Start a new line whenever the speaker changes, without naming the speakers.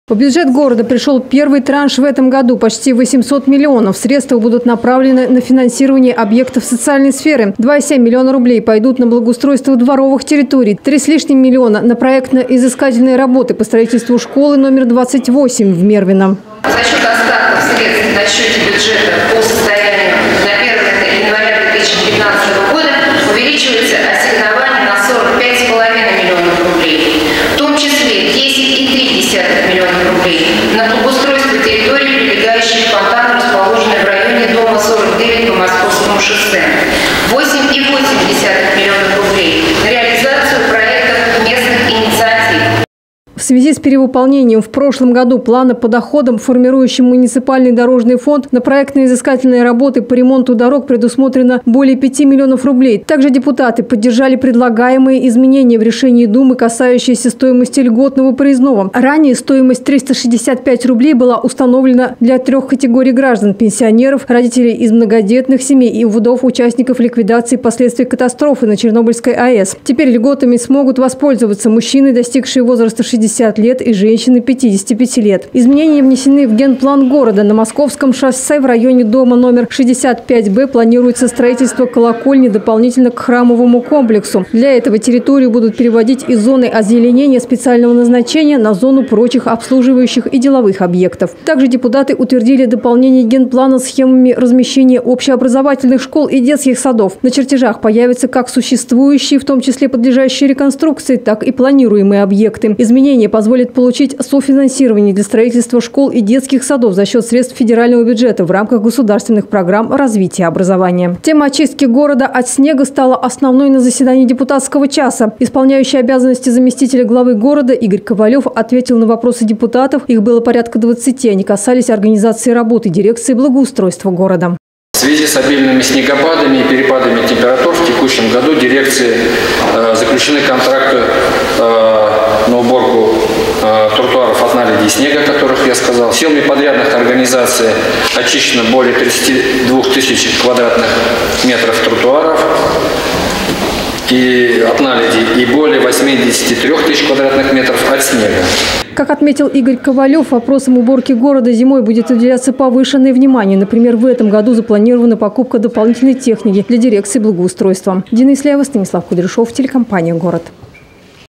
В бюджет города пришел первый транш в этом году – почти 800 миллионов. Средства будут направлены на финансирование объектов социальной сферы. 2,7 миллиона рублей пойдут на благоустройство дворовых территорий, 3 с лишним миллиона на проектно-изыскательные работы по строительству школы номер 28 в Мервино.
За счет остатков средств на счете бюджета по состоянию на 1 января 2015 года увеличивается ассигнование на 45,5 миллионов рублей, в том числе 10,3 миллионов рублей на благоустройство территории, прилегающей к фонтану, расположенной в районе дома 49 по Московскому шоссе, 8,8 миллионов рублей на реализацию проектов местных инициатив.
В связи с перевыполнением в прошлом году плана по доходам, формирующим муниципальный дорожный фонд, на проектно-изыскательные работы по ремонту дорог предусмотрено более 5 миллионов рублей. Также депутаты поддержали предлагаемые изменения в решении Думы, касающиеся стоимости льготного проездного. Ранее стоимость 365 рублей была установлена для 3 категорий граждан – пенсионеров, родителей из многодетных семей и вдов участников ликвидации последствий катастрофы на Чернобыльской АЭС. Теперь льготами смогут воспользоваться мужчины, достигшие возраста 60 лет, и женщины 55 лет. Изменения внесены в генплан города. На Московском шоссе в районе дома номер 65Б планируется строительство колокольни дополнительно к храмовому комплексу. Для этого территорию будут переводить из зоны озеленения специального назначения на зону прочих обслуживающих и деловых объектов. Также депутаты утвердили дополнение генплана схемами размещения общеобразовательных школ и детских садов. На чертежах появятся как существующие, в том числе подлежащие реконструкции, так и планируемые объекты. Изменения позволит получить софинансирование для строительства школ и детских садов за счет средств федерального бюджета в рамках государственных программ развития образования. Тема очистки города от снега стала основной на заседании депутатского часа. Исполняющий обязанности заместителя главы города Игорь Ковалев ответил на вопросы депутатов. Их было порядка 20. Они касались организации работы дирекции благоустройства города.
В связи с обильными снегопадами и перепадами температур в текущем году дирекции заключены контракты на уборку тротуаров от наледи и снега, о которых я сказал. Силами подрядных организаций очищено более 32 тысяч квадратных метров тротуаров и от наледи и более 83 тысяч квадратных метров от снега.
Как отметил Игорь Ковалев, вопросам уборки города зимой будет уделяться повышенное внимание. Например, в этом году запланирована покупка дополнительной техники для дирекции благоустройства. Дина Исляева, Станислав Кудряшов, телекомпания «Город».